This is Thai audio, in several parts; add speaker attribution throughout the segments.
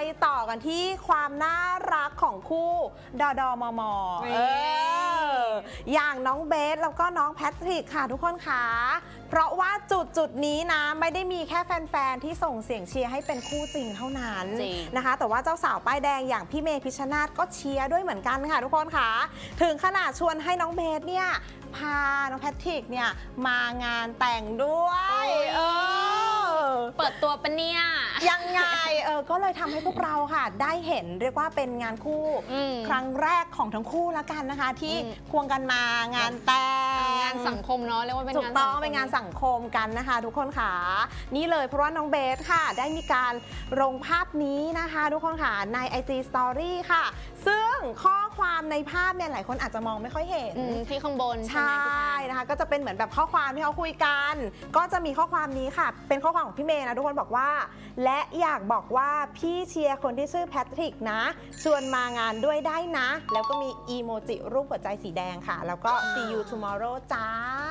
Speaker 1: ต่อกันที่ความน่ารักของคู่ดอมมอย่างน้องเบสแล้วก็น้องแพทริกค่ะทุกคนค่ะเพราะว่าจุดนี้นะไม่ได้มีแค่แฟนๆที่ส่งเสียงเชียร์ให้เป็นคู่จริงเท่านั้นนะคะแต่ว่าเจ้าสาวป้ายแดงอย่างพี่เมย์พิชชนาธิ์ก็เชียร์ด้วยเหมือนกันค่ะทุกคนค่ะถึงขนาดชวนให้น้องเบสเนี่ยพาน้องแพทริกเนี่ยมางานแต่งด้วย
Speaker 2: เปิดตัวปะเนี่ย
Speaker 1: ยังไงก็เลยทำให้พวกเราค่ะได้เห็นเรียกว่าเป็นงานคู่ครั้งแรกของทั้งคู่แล้วกันนะคะที่ควงกันมางานแต่ง
Speaker 2: งานสังคมเนาะเรียกว่าเป็นงาน
Speaker 1: ถูกต้องเป็นงานสังคมกันนะคะทุกคนค่ะนี่เลยเพราะว่าน้องเบสค่ะได้มีการลงภาพนี้นะคะทุกคนค่ะใน IG Story ค่ะซึ่งข้อความในภาพเนี่ยหลายคนอาจจะมองไม่ค่อยเห็น
Speaker 2: ที่ข้างบน
Speaker 1: ใช่นะคะก็จะเป็นเหมือนแบบข้อความที่เขาคุยกันก็จะมีข้อความนี้ค่ะเป็นข้อความของพี่เมย์นะทุกคนบอกว่าและอยากบอกว่าพี่เชียร์คนที่ชื่อแพทริกนะชวนมางานด้วยได้นะแล้วก็มีอีโมจิรูปหัวใจสีแดงค่ะแล้วก็ see you tomorrow จ้า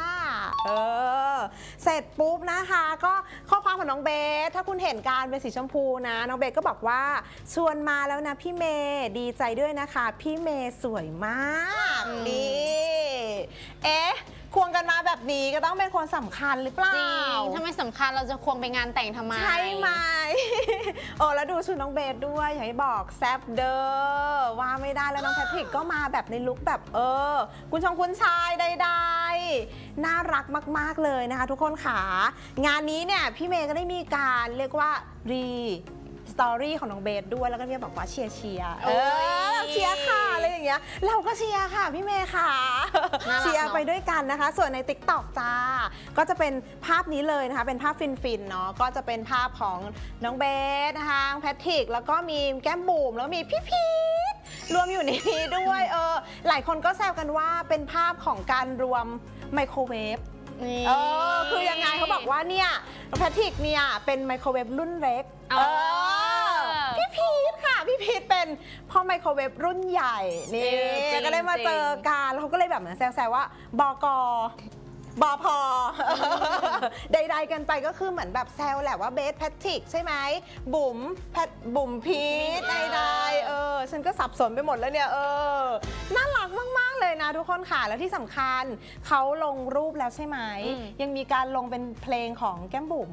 Speaker 1: เสร็จปุ๊บนะคะก็ข้อความของน้องเบสถ้าคุณเห็นการเป็นสีชมพูนะน้องเบสก็บอกว่าชวนมาแล้วนะพี่เมย์ดีใจด้วยนะคะพี่เมย์สวยมากนี่ควงกันมาแบบนี้ก็ต้องเป็นคนสำคัญหรือเปล่า
Speaker 2: ถ้าไม่สำคัญเราจะควงไปงานแต่งทำไม
Speaker 1: ใช่ไหมแล้วดูชุดน้องเบสด้วยอย่างที่บอกแซบเดอร์ว่าไม่ได้แล้วน้องแพทริกก็มาแบบในลุคแบบคุณชายใดๆน่ารักมากๆเลยนะคะทุกคนค่ะงานนี้เนี่ยพี่เมย์ก็ได้มีการเรียกว่าสตอรี่ของน้องเบสด้วยแล้วก็เนี่ยบอกว่าเชียร์เชียร์ค่ะอะไรอย่างเงี้ยเราก็เชียร์ค่ะพี่เมย์ค่ะเชียร์ไปด้วยกันนะคะส่วนใน TikTok จ้าก็จะเป็นภาพนี้เลยนะคะเป็นภาพฟินๆเนาะก็จะเป็นภาพของน้องเบสนะคะแพทริกแล้วก็มีแก้มบุ๋มแล้วก็มีพี่พีทรวมอยู่ในนี้ด้วยหลายคนก็แซวกันว่าเป็นภาพของการรวมไมโครเวฟคือยังไงเขาบอกว่าเนี่ยแพทริกเนี่ยเป็นไมโครเวฟรุ่นเล็กพี่พีทค่ะพี่พีทเป็นพ่อไมโครเวฟรุ่นใหญ่นี่ก็ได้มาเจอกันแล้วเขาก็เลยแบบเหมือนแซวๆว่าบก.บพ.ใดๆกันไปก็คือเหมือนแบบแซวแหละว่าเบสแพทริกใช่ไหมบุ๋มพีทใดๆฉันก็สับสนไปหมดแล้วเนี่ยน่ารักมากๆเลยนะทุกคนค่ะแล้วที่สำคัญเขาลงรูปแล้วใช่ไหมยังมีการลงเป็นเพลงของแก้มบุ๋ม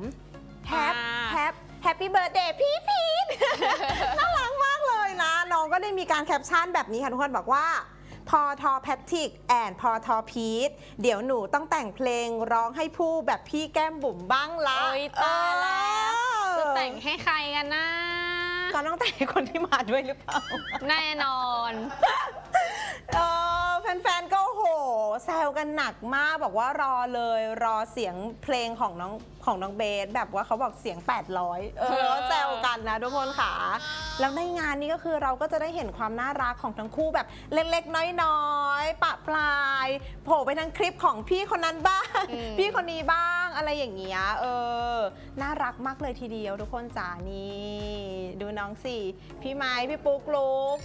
Speaker 1: Happy Birthday พี่พีท น่ารักมากเลยนะน้องก็ได้มีการแคปชั่นแบบนี้ค่ะทุกคนบอกว่าพอทอแพทริกแอนพอทอพีทเดี๋ยวหนูต้องแต่งเพลงร้องให้ผู้แบบพี่แก้มบุ๋มบ้างละ
Speaker 2: ตายแล้วจะแต่งให้ใครกันนะ
Speaker 1: ก็ต้องแต่งให้คนที่มาด้วยหรือเปล่า
Speaker 2: แน่นอน
Speaker 1: แฟนๆก็โหแซวกันหนักมากบอกว่ารอเลยรอเสียงเพลงของน้องเบสแบบว่าเขาบอกเสียง800แซวกันนะทุกคนค่ะแล้วในงานนี้ก็คือเราก็จะได้เห็นความน่ารักของทั้งคู่แบบเล็กๆน้อยๆปะปลายโผล่ไปทั้งคลิปของพี่คนนั้นบ้างพี่คนนี้บ้างอะไรอย่างเงี้ยน่ารักมากเลยทีเดียวทุกคนจ๋านี่ดูน้องสิพี่ไม้พี่ปุ๊กลุก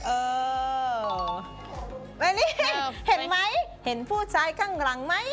Speaker 1: นี่เห็นไหมเห็นผู้ชายข้างหลังไหม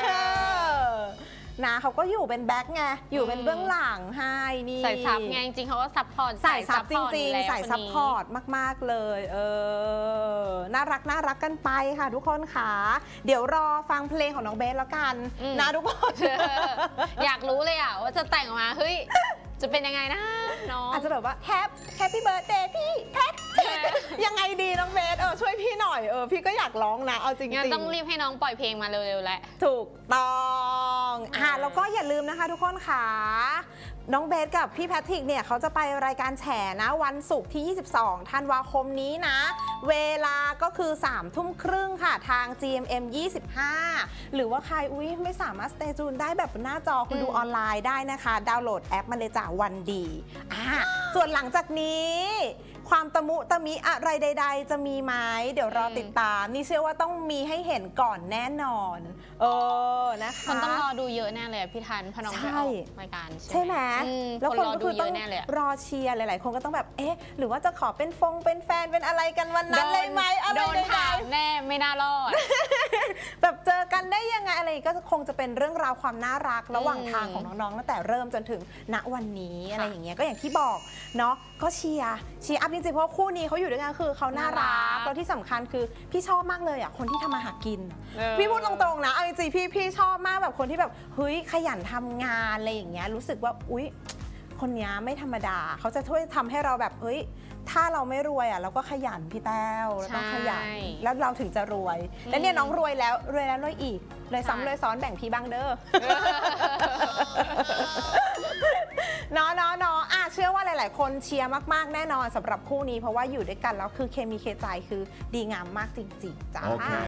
Speaker 1: นะเขาก็อยู่เป็นแบ็คไงอยู่เป็นเบื้องหลังให้นี่
Speaker 2: ใส่ซับไงจริงๆเขาก็ซับพอร์ต
Speaker 1: ใส่ซับจริงๆใส่ซับพอร์ตมากๆเลยน่ารักกันไปค่ะทุกคนค่ะเดี๋ยวรอฟังเพลงของน้องเบสแล้วกันนะทุกคน
Speaker 2: อยากรู้เลยอะว่าจะแต่งออกมาเฮ้ยจะเป็นยังไงนะน้อง
Speaker 1: อาจจะแบบว่าHappy Birthday พี่แพทยังไงดีน้องเบสช่วยพี่หน่อยพี่ก็อยากร้องนะเอาจริง
Speaker 2: ๆต้องรีบให้น้องปล่อยเพลงมาเร็วๆแหละ
Speaker 1: ถูกต้องแล้วก็อย่าลืมนะคะทุกคนค่ะน้องเบสกับพี่แพทริกเนี่ยเขาจะไปรายการแฉนะวันศุกร์ที่22ธันวาคมนี้นะเวลาก็คือ3 ทุ่มครึ่งค่ะทาง GMM 25หรือว่าใครไม่สามารถ stay tune ได้แบบหน้าจอคุณดูออนไลน์ได้นะคะดาวน์โหลดแอปมาเลยจ้ะวันดีส่วนหลังจากนี้ความตะมุตะมิอะไรใดๆจะมีไหมเดี๋ยวรอติดตามนี่เชื่อว่าต้องมีให้เห็นก่อนแน่นอนนะคะ
Speaker 2: คนต้องรอดูเยอะแน่เลยพี่ทันพน้องไปออกรายการ
Speaker 1: ใช่ไหมแล้วคนก็คือต้อง
Speaker 2: คนรอดูเยอะแน่เลยอะ
Speaker 1: รอเชียร์หลายๆ คนก็ต้องแบบเอ๊ะหรือว่าจะขอเป็นแฟนเป็นอะไรกันวันนั้นเลยไหมอะไร
Speaker 2: โดน
Speaker 1: ใด
Speaker 2: ถามแน่ไม่น่ารอด
Speaker 1: ๆแบบเจอกันได้ยังไงอะไรก็คงจะเป็นเรื่องราวความน่ารักระหว่างทางของน้องๆตั้งแต่เริ่มจนถึงณวันนี้อะไรอย่างเงี้ยก็อย่างที่บอกเนาะก็เชียร์อัพจริงๆเพราะคู่นี้เขาอยู่ด้วยกันคือเขาน่ารั
Speaker 2: น่ารั
Speaker 1: ก
Speaker 2: ก
Speaker 1: แล้วที่สำคัญคือพี่ชอบมากเลยอ่ะคนที่ทำมาหากิน
Speaker 2: เออ
Speaker 1: พี่พูดตรงๆนะเอาจริงๆพี่ชอบมากแบบคนที่แบบเฮ้ยขยันทำงานอะไรอย่างเงี้ยรู้สึกว่าอุ๊ยคนเนี้ยไม่ธรรมดาเขาจะช่วยทำให้เราแบบเฮ้ยถ้าเราไม่รวยอ่ะเราก็ขยันพี่แต้วเราต้องขยัน
Speaker 2: ใช่
Speaker 1: แล้วเราถึงจะรวย แล้วเนี่ยน้องรวยแล้วรวยอีกเลยซ้ำเลยซ้อนแบ่งพี่บ้างเด้อ เนาะเชื่อว่าหลาย ๆ คนเชียร์มากๆแน่นอนสำหรับคู่นี้เพราะว่าอยู่ด้วยกันแล้วคือเคมีเคใจคือดีงามมากจริงๆจ้า
Speaker 3: Okay.